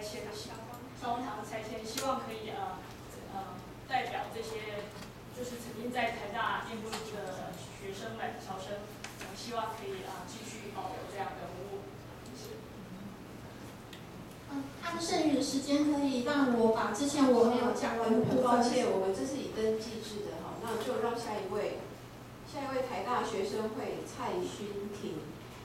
迁消防堂的拆迁，希望可以代表这些就是曾经在台大念过书的学生们、侨生，希望可以继续保留这样的文物。 按剩余的时间可以让我把之前我没有讲完的部分。 抱歉，我们这是以登记制的哈，那就让下一位台大学生会蔡勋婷。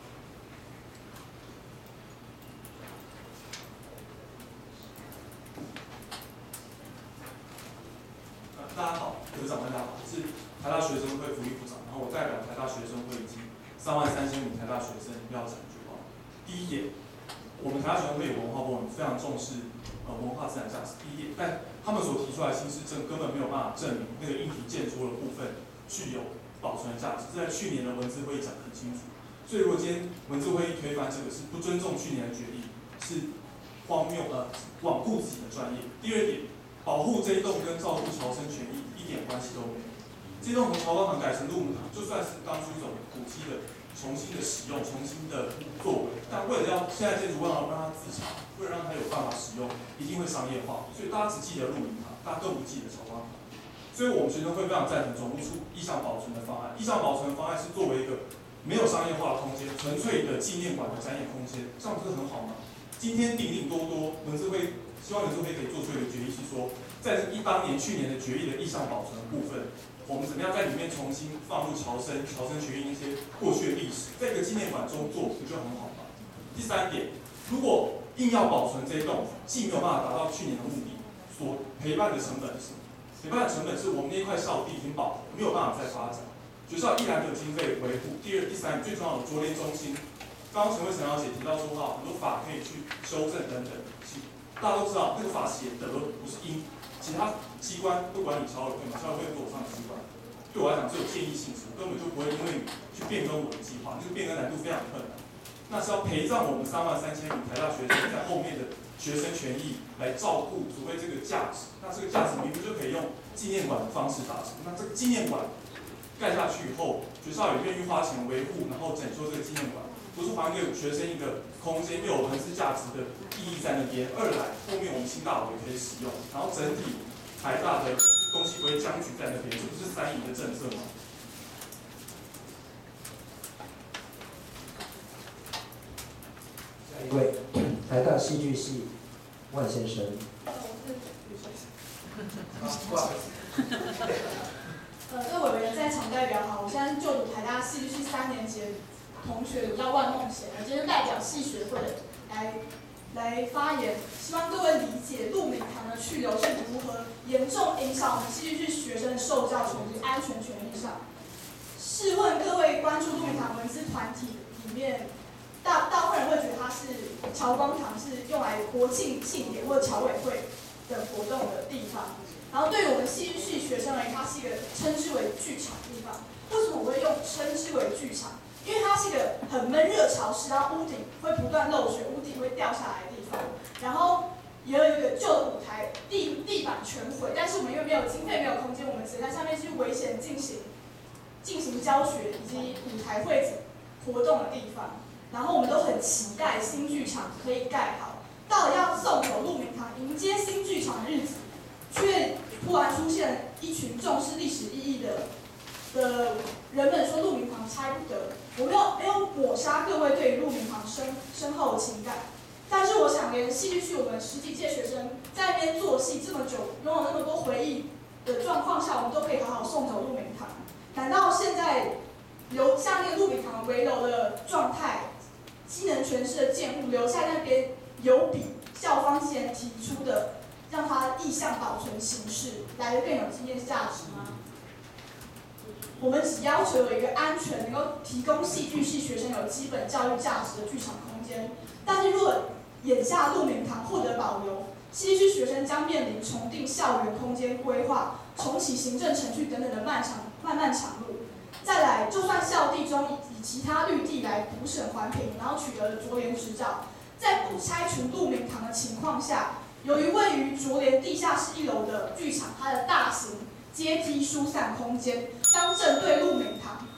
大家好，科长，大家好，我是台大学生会福利部长，然后我代表台大学生会以及33000名台大学生要讲一句话。第一点，我们台大学生会文化部门非常重视文化资产价值。第一点，但他们所提出来的新市政根本没有办法证明那个硬体建筑的部分具有保存的价值，这在去年的文字会议讲得很清楚。所以如果今天文字会议推翻这个是不尊重去年的决议，是荒谬罔顾自己的专业。第二点，保护这一栋跟照顾侨生权益一点关系都没有。这栋从侨光堂改成陆母堂，就算是当初一种古迹的重新的使用、重新的作为，但为了要现在建筑为了让它自强，为了让它有办法使用，一定会商业化。所以大家只记得陆母堂，大家更不记得侨光堂。所以我们学生会非常赞成总务处意向保存的方案。意向保存的方案是作为一个没有商业化的空间，纯粹的纪念馆的展演空间，这样不是很好吗？今天顶顶多多文字会。希望文字会可以做出一个决议，是说，在2018年去年的决议的意向保存的部分，我们怎么样在里面重新放入侨生学院一些过去的历史，在一个纪念馆中做，不就很好吗？第三点，如果硬要保存这一栋，既没有办法达到去年的目的，所陪伴的成本是什么？陪伴的成本是我们那一块校地已经饱和，没有办法再发展，学校依然没有经费维护。第二、第三，最重要的着联中心，刚刚陈慧陈小姐提到说很多法可以去修正等等。大家都知道，那个法写德不是英，其他机关不管你侨委会嘛，侨委会是我上的机关，对我来讲只有建议性质，根本就不会因为去变更我的计划，这个变更难度非常困难。那是要陪葬我们33000名台大学生在后面的学生权益来照顾所谓这个价值，那这个价值明明就可以用纪念馆的方式达成。那这个纪念馆盖下去以后，学校也愿意花钱维护，然后整修这个纪念馆。不是还给学生一个空间，又有文字价值的意义在那边。二来，后面我们新大楼也可以使用，然后整体台大的东西不会僵局在那边，这不是3赢的政策吗？ 下一位，台大戏剧系万先生。 不好意思。各位委员在场代表好，我现在就读台大戏剧系3年级的同学，我叫万梦贤，我今天代表系学会来发言，希望各位理解鹿鸣堂的去留是如何严重影响我们戏剧系学生的受教权及安全权益上。试问各位关注鹿鸣堂文字团体里面，大部分人会觉得它是侨光堂，是用来国庆庆典或者侨委会的活动的地方。然后对于我们戏剧系学生而言，它是一个称之为剧场的地方。为什么我会用称之为剧场？因为它是一个很闷热潮湿，然后屋顶会不断漏水，屋顶会掉下来的地方。然后也有一个旧的舞台，地板全毁，但是我们因为没有经费、没有空间，我们只能在上面去危险进行教学以及舞台会活动的地方。然后我们都很期待新剧场可以盖好，到了要送走鹿鸣堂，迎接新剧场的日子，却突然出现一群重视历史意义的人们说鹿鸣堂拆不得。我没有抹杀各位对于鹿鸣堂深厚的情感，但是我想连戏剧系我们10几届学生在那边做戏这么久，拥有那么多回忆的状况下，我们都可以好好送走鹿鸣堂。难道现在像那个鹿鸣堂危楼的状态，机能全市的建物留在那边，有比校方之前提出的让它意向保存形式来得更有纪念价值吗？我们只要求有一个安全，能够提供戏剧系学生有基本教育价值的剧场空间。但是如果眼下鹿鸣堂获得保留，戏剧系学生将面临重定校园空间规划、重启行政程序等等的漫漫长路。再来，就算校地中以其他绿地来补审环评，然后取得了着联执照，在不拆除鹿鸣堂的情况下，由于位于着联地下室1楼的剧场，它的大型阶梯疏散空间将正对鹿鸣堂，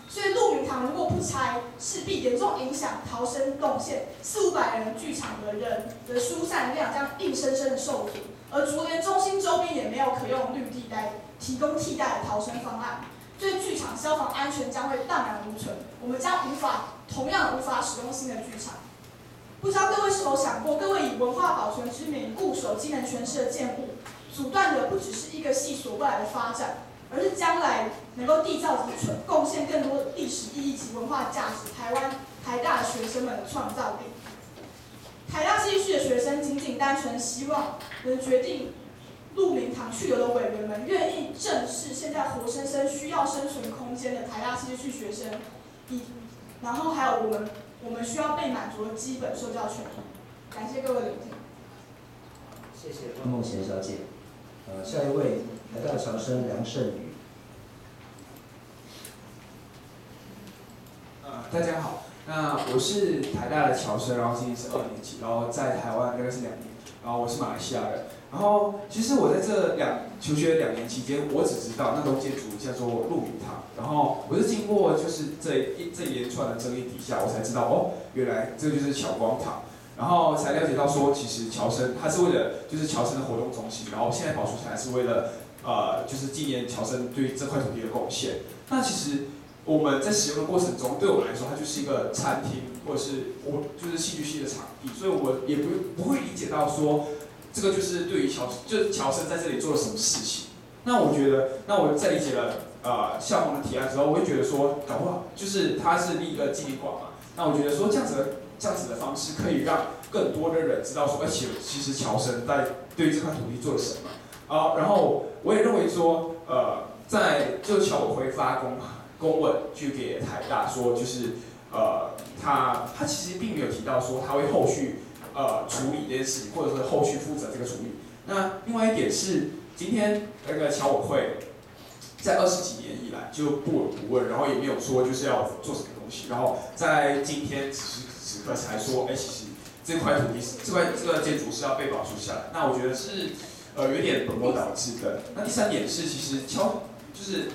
所以鹿鸣堂如果不拆，势必严重影响逃生动线，400-500人剧场的人的疏散量将硬生生的受阻，而竹联中心周边也没有可用绿地来提供替代的逃生方案，对剧场消防安全将会荡然无存，我们将同样无法使用新的剧场。不知道各位是否想过，各位以文化保存之名固守机能诠释的建物，阻断的不只是一个系所未来的发展，而是将来能够缔造及贡献更多历史意义及文化价值，台大的学生们的创造力。台大戏剧系的学生仅单纯希望能决定鹿鸣堂去留的委员们愿意正视现在活生生需要生存空间的台大戏剧系学生，然后还有我们需要被满足的基本受教权益。感谢各位聆听。 谢谢万梦贤小姐。下一位台大侨生梁胜宇。 大家好，那我是台大的侨生，然后今年是2年级，然后在台湾大概是2年，然后我是马来西亚人。然后其实我在这求学2年期间，我只知道那栋建筑叫做鹿鸣堂，然后我是经过就是这一连串的争议底下，我才知道哦，原来这个就是侨光堂。然后才了解到说，其实侨生它是为了就是侨生的活动中心，然后现在保存起来是为了就是纪念侨生对这块土地的贡献。那其实我们在使用的过程中，对我们来说，它就是一个餐厅，或者是就是戏剧系的场地，所以我也不会理解到说，这个就是对于就是侨生在这里做了什么事情。那我觉得，那我在理解了校方的提案之后，我会觉得说，搞不好就是它是立一个纪念馆嘛。那我觉得说这样子的方式可以让更多的人知道说，其实侨生在对于这块土地做了什么然后我也认为说，在就是侨委会发公文去给台大说，就是他其实并没有提到说他会后续处理这件事情，或者是后续负责这个处理。那另外一点是，今天那个侨委会在20几年以来就不闻不问，然后也没有说就是要做什么东西，然后在今天此刻才说，其实这块土地这个建筑是要被保存下来。那我觉得是有点本末倒置的。那第3点是，其实就是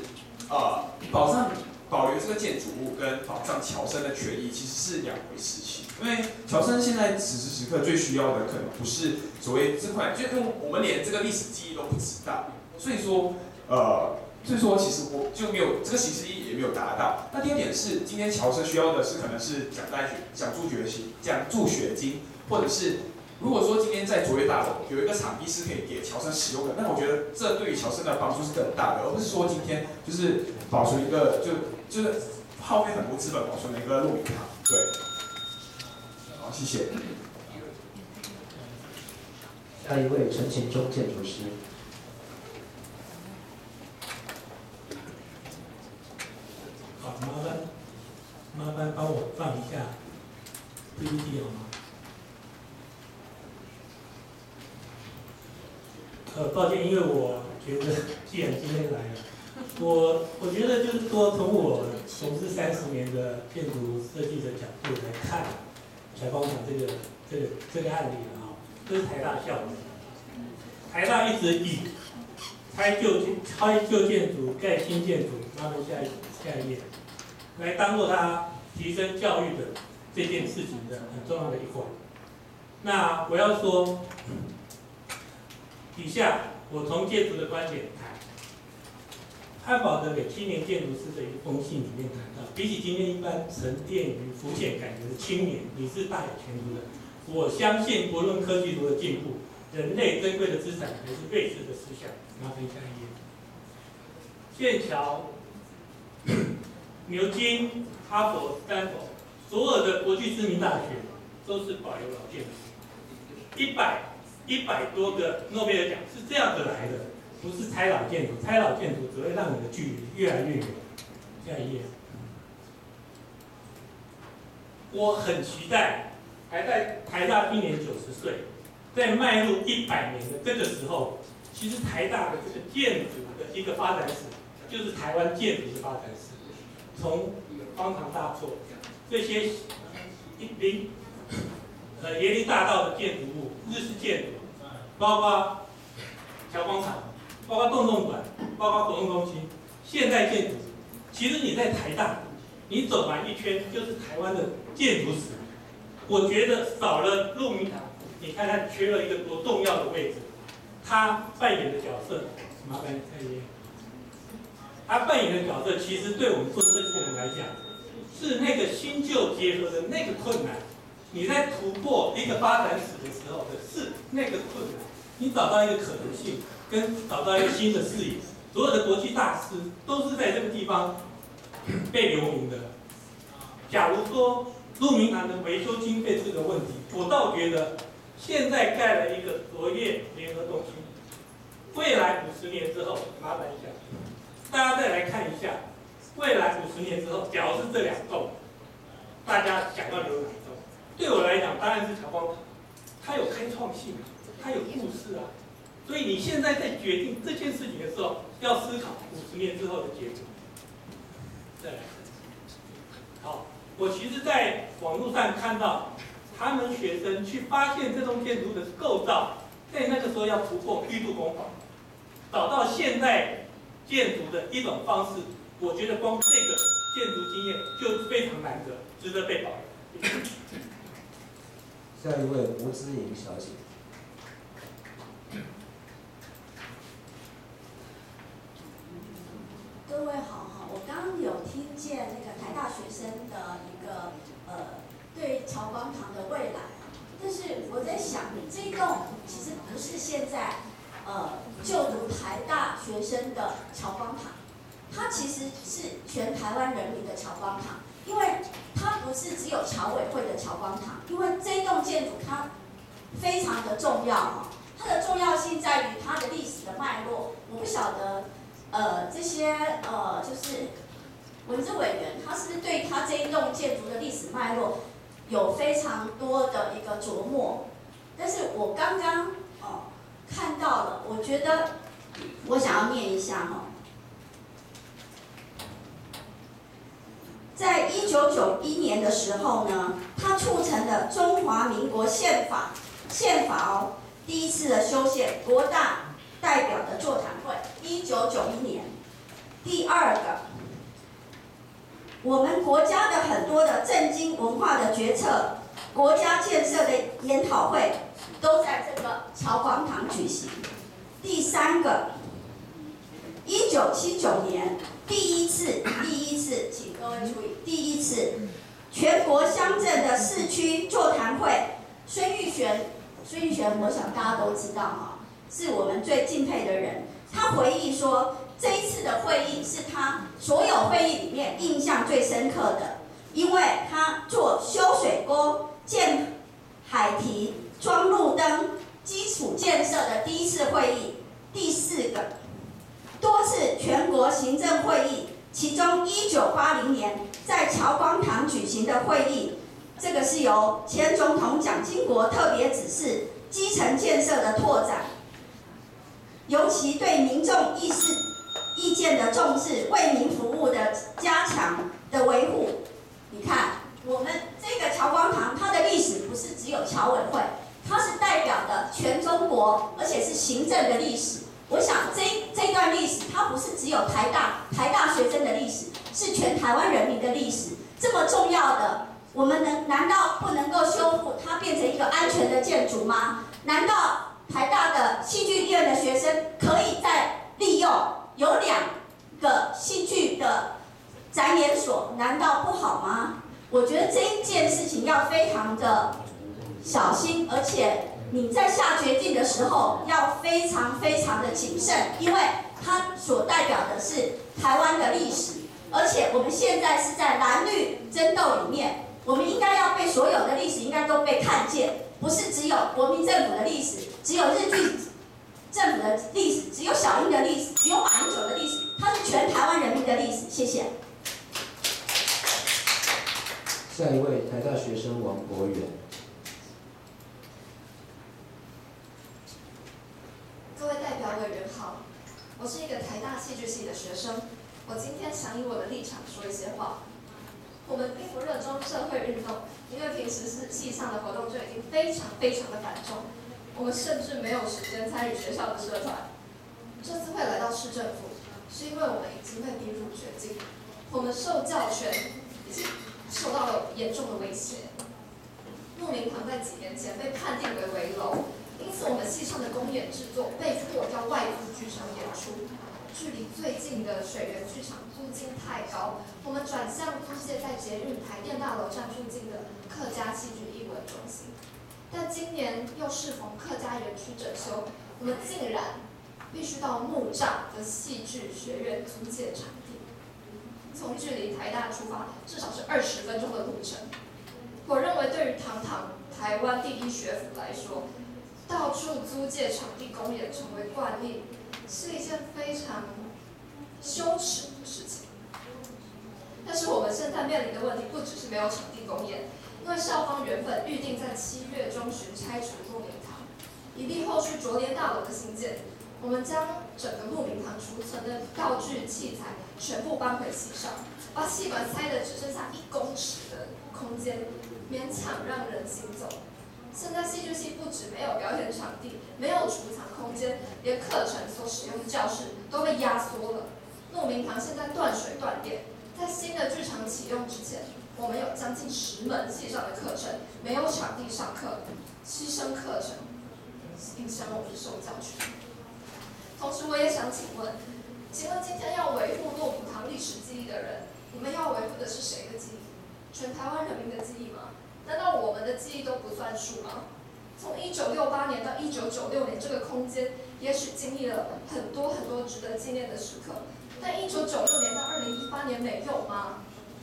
保留这个建筑物跟保障侨生的权益其实是2回事情。因为侨生现在此时此刻最需要的可能不是所谓这块，就因为我们连这个历史记忆都不知道，所以说其实我就没有这个形式意义也没有达到。那第2点是，今天侨生需要的是可能是奖助学金，或者是如果说今天在卓越大楼有一个场地是可以给侨生使用的，那我觉得这对于侨生的帮助是更大的，而不是说今天就是保存一个就是耗费很多资本保存的一个鹿鸣堂。对，好，谢谢。 下一位陈勤忠建筑师。 好，麻烦帮我放一下 PPT 好吗？抱歉，因为我觉得既然今天来了，我觉得就是说，从我从事30年的建筑设计的角度来看，侨光堂这个案例这是台大校的，台大一直以拆旧建筑、盖新建筑，麻烦下一页，来当做它提升教育的这件事情的很重要的一环。那我要说，底下我从建筑的观点谈，汉堡德给青年建筑师的一封信里面谈到，比起今天一般沉淀于浮现感觉的青年，你是大有前途的。我相信，不论科技如何进步，人类珍贵的资产还是睿智的思想。麻烦下一页。剑桥、牛津、哈佛、斯坦福，所有的国际知名大学都是保留老建筑。100多个诺贝尔奖是这样子来的，不是拆老建筑，拆老建筑只会让你的距离越来越远。下一页。我很期待，台大今年90岁，在迈入100年的这个时候，其实台大的这个建筑的一个发展史，就是台湾建筑的发展史，从方塘大错这些椰林大道的建筑物、日式建筑，包括侨光厂，包括洞馆，包括活动中心，现代建筑，其实你在台大你走完一圈就是台湾的建筑史。我觉得少了鹿鸣堂，你看看缺了一个多重要的位置。他扮演的角色，麻烦你看一眼。他扮演的角色，其实对我们做设计的人来讲，是那个新旧结合的那个困难。你在突破一个发展史的时候的是那个困难，你找到一个可能性，跟找到一个新的视野。所有的国际大师都是在这个地方被留名的。假如说鹿鸣堂的维修经费这个问题，我倒觉得现在盖了一个卓越联合中心，未来50年之后，麻烦一下，大家再来看一下，未来50年之后，假如是这2栋，大家想要留哪一栋？对我来讲，当然是侨光堂，它有开创性，它有故事啊。所以你现在在决定这件事情的时候，要思考50年之后的结果。再来，好，我其实在网络上看到，他们学生去发现这栋建筑的构造，在那个时候要突破玉度工法，找到现代建筑的一种方式。我觉得光这个建筑经验就非常难得，值得被保留。 下一位吴姿颖小姐。 各位好哈，我刚刚有听见那个台大学生的一个对侨光堂的未来，但是我在想，这一栋其实不是现在就读台大学生的侨光堂，它其实是全台湾人民的侨光堂，因为它不是只有侨委会的侨光堂，因为这栋建筑它非常的重要哈，它的重要性在于它的历史的脉络。我不晓得这些就是文字委员，他是不是对他这一栋建筑的历史脉络有非常多的一个琢磨？但是我刚刚看到了，我觉得我想要念一下哈。在1991年的时候呢，它促成了中华民国宪法第一次的修宪，国大代表的座谈会，1991年。第二个，我们国家的很多的政经文化的决策、国家建设的研讨会，都在这个侨光堂举行。第三个，1979年第一次，请各位注意，第一次全国乡镇的市区座谈会，孙玉璇，我想大家都知道哈，是我们最敬佩的人。他回忆说，这一次的会议是他所有会议里面印象最深刻的，因为他做修水沟、建海堤、装路灯、基础建设的第一次会议。第四个，多次全国行政会议，其中1980年在侨光堂举行的会议，这个是由前总统蒋经国特别指示基层建设的拓展，尤其对民众意见的重视，为民服务的加强的维护。你看，我们这个侨光堂，它的历史不是只有侨委会，它是代表的全中国，而且是行政的历史。我想这段历史，它不是只有台大学生的历史，是全台湾人民的历史。这么重要的，我们难道不能够修复它，变成一个安全的建筑吗？难道台大的戏剧院的学生可以再利用有2个戏剧的展演所，难道不好吗？我觉得这一件事情要非常的小心，而且你在下决定的时候要非常的谨慎，因为它所代表的是台湾的历史，而且我们现在是在蓝绿争斗里面，我们应该要被所有的历史应该都被看见，不是只有国民政府的历史，只有日据政府的历史，只有小英的历史，只有马英九的历史，它是全台湾人民的历史。谢谢。 下一位台大学生王博元。 各位代表委员好，我是一个台大戏剧系的学生，我今天想以我的立场说一些话。我们并不热衷社会运动，因为平时是系上的活动就已经非常的繁重，我们甚至没有时间参与学校的社团。这次会来到市政府，是因为我们已经被逼入绝境，我们受教权已经受到了严重的威胁。牧民堂在几年前被判定为危楼，因此我们系上的公演制作被迫要外租剧场演出。距离最近的水源剧场租金太高，我们转向租借在捷运台电大楼站附近的客家戏剧艺文中心。但今年又适逢客家园区整修，我们竟然必须到木栅的戏剧学院租借场地，从距离台大出发至少是20分钟的路程。我认为对于堂堂台湾第一学府来说，到处租借场地公演成为惯例，是一件非常羞耻的事情。但是我们现在面临的问题不只是没有场地公演，因为校方原本预定在7月中旬拆除牧民堂，以利后续着联大楼的兴建。我们将整个牧民堂储存的道具器材全部搬回系上，把戏馆塞得只剩下1公尺的空间，勉强让人行走。现在戏剧系不止没有表演场地，没有储藏空间，连课程所使用的教室都被压缩了。牧民堂现在断水断电，在新的剧场启用之前，我们有将近10门系上的课程没有场地上课，牺牲课程，影响我们的受教权。同时，我也想请问今天要维护骆埔堂历史记忆的人，你们要维护的是谁的记忆？全台湾人民的记忆吗？难道我们的记忆都不算数吗？从1968年到1996年，这个空间也许经历了很多值得纪念的时刻，但1996年到2018年没有吗？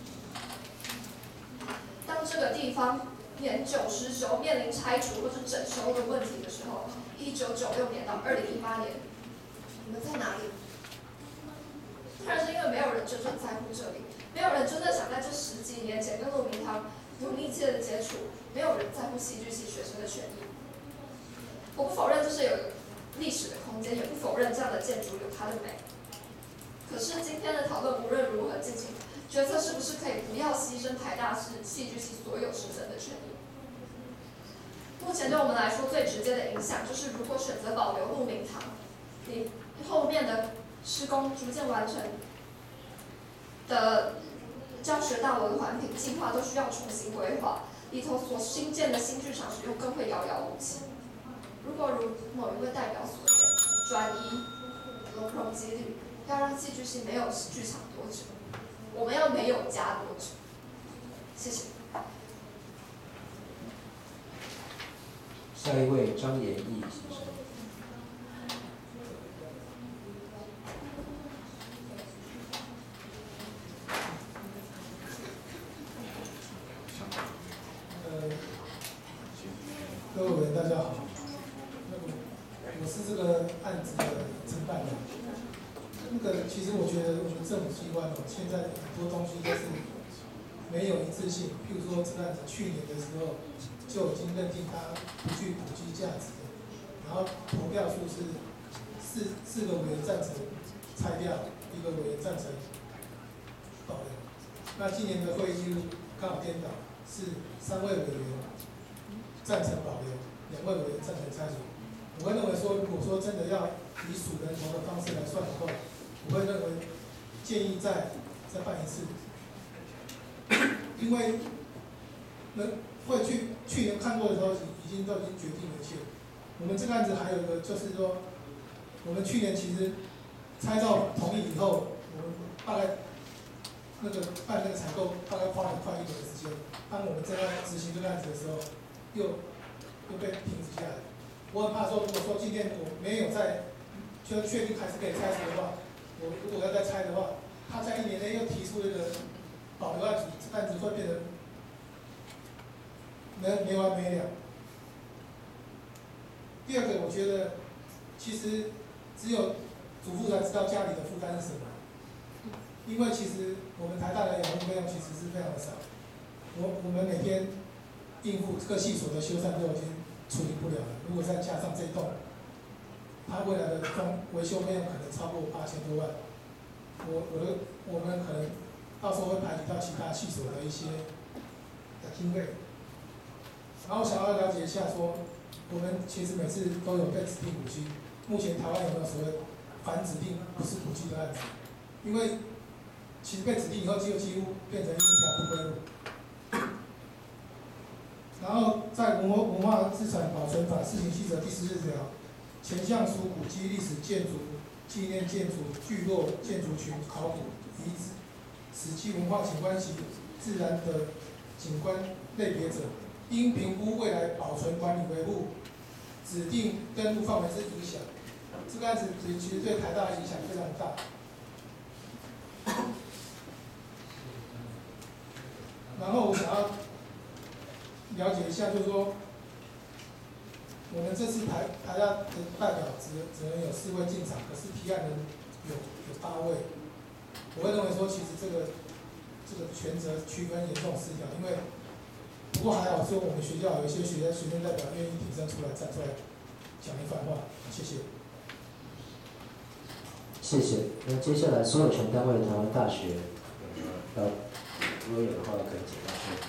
当这个地方年久失修，面临拆除或是整修的问题的时候，1996年到2018年，你们在哪里？当然是因为没有人真正在乎这里，没有人真的想在这10几年前跟骆民堂有密切的接触，没有人在乎戏剧系学生的权益。我不否认这是有历史的空间，也不否认这样的建筑有它的美。可是今天的讨论无论如何进行，决策是不是可以不要牺牲台大戏剧系所有师生的权益？目前对我们来说最直接的影响就是，如果选择保留牧民堂，你后面的施工逐渐完成的教学大楼的环评计划都需要重新规划，里头所新建的新剧场使用更会遥遥无期。如果如某一位代表所言，转移罗荣几率，要让戏剧系没有剧场多久，我们要没有家多久？谢谢。 下一位张延义先生。 各位委员大家好，我是这个案子的承办人。其实我觉得我们政府机关现在很多东西都是没有一致性。譬如说这个案子去年的时候就已经认定它不具普及价值的，然后投票数是四个委员赞成拆掉，1个委员赞成保留。那今年的会议记录刚好颠倒，是3位委员赞成保留，2位委员赞成拆除。我会认为说，如果说真的要以数人头的方式来算的话，我会认为建议再办一次，因为会去年看过的时候已经决定了一切。我们这个案子还有一个就是说，我们去年其实拆照同意以后，我们大概办那个采购大概花了快1年的时间。当我们正在执行这个案子的时候，又被停止下来。我很怕说，如果说今天我没有就确定还是可以拆除的话，我如果要再拆的话，他在1年内又提出一个保留案子，这案子会变得没完没了。第二个，我觉得其实只有主妇才知道家里的负担是什么，因为其实我们台大的养护费用其实是非常的少，我们每天应付各系所的修缮都已经处理不了了，如果再加上这栋，它未来的维修费用可能超过8000多万，我们可能到时候会排挤到其他系所的一些经费。然后想要了解一下说，我们其实每次都有被指定古迹，目前台湾有没有所谓反指定不是古迹的案子？因为其实被指定以后就几乎变成一条不归路。然后在文化资产保存法施行细则第14条，前项属古迹、历史建筑、纪念建筑、聚落、建筑群、考古遗址、史迹文化景观及自然的景观类别者，应评估未来保存管理维护指定登录范围之影响。这个案子其实对台大的影响非常大。然后我想要了解一下，就是说，我们这次台大的代表只能有4位进场，可是提案人有8位。我会认为说，其实这个权责区分严重失调，因为不过还好说我们学校有一些学生代表愿意挺身出来站出来讲一番话，谢谢。 谢谢。那接下来所有权单位，台湾大学，如果有的话可以简单说。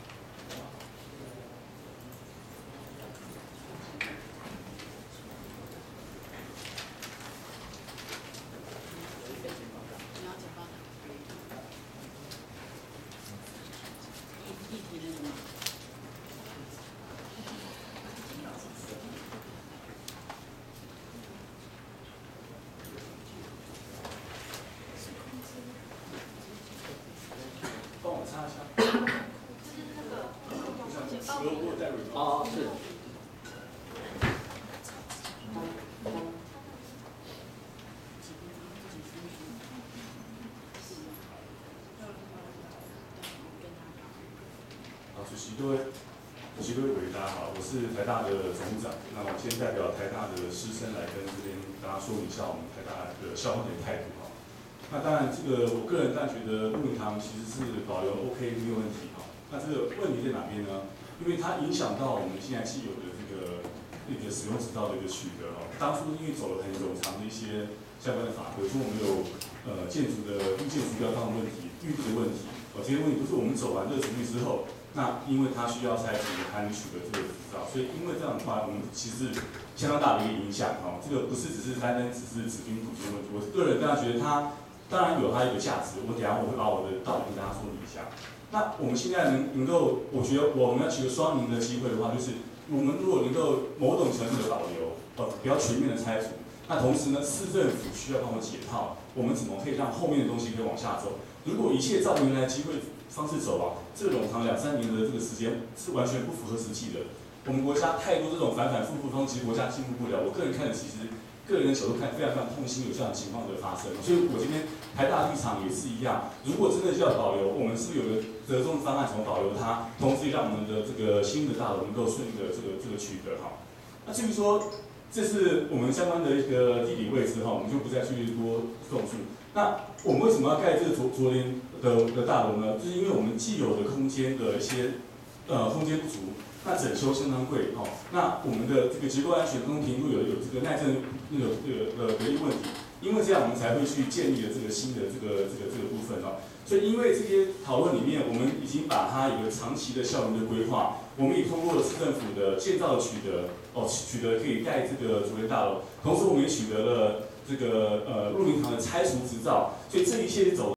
主席各位委员大家好，我是台大的总务长。那我先代表台大的师生来跟这边大家说明一下我们台大的校方的态度哈。那当然，这个我个人当然觉得录音堂其实是保留 OK 没有问题哈。那这个问题在哪边呢？因为它影响到我们现在既有的这个使用执照的一个取得哈。当初因为走了很冗长的一些相关的法规，说我们有建筑的预建筑标章的问题、预地的问题，这些问题都是我们走完这个程序之后。那因为它需要采取才能取得这个执照，所以因为这样的话，我们其实相当大的一个影响哈。这个不是只是单单只是指定土地问题，我个人当然觉得它当然有它一个价值。我等一下我会把我的道理跟大家说明一下。那我们现在能够，我觉得我们要取得双赢的机会的话，就是我们如果能够某种程度的保留，不要全面的拆除，那同时呢，市政府需要帮我解套，我们怎么可以让后面的东西可以往下走？如果一切照原来机会方式走啊，这个冗长2、3年的这个时间是完全不符合实际的。我们国家太多这种反复的东西，国家进步不了。我个人看的，其实个人的角度看，非常痛心有这样的情况的发生。所以我今天台大立场也是一样，如果真的要保留，我们是不是有个折中方案，怎么保留它，同时让我们的这个新的大楼能够顺利的这个取得哈。那至于说，这是我们相关的一个地理位置哈，我们就不再去多赘述。那我们为什么要盖这个卓联的大楼呢？就是因为我们既有的空间的一些空间不足，那整修相当贵哦。那我们的这个结构安全跟评估有这个耐震一个问题，因为这样我们才会去建立了这个新的这个部分哦。所以因为这些讨论里面，我们已经把它有个长期的校园的规划，我们也通过了市政府的建造取得可以盖这个卓联大楼，同时我们也取得了这个录音堂的拆除执照，所以这一切走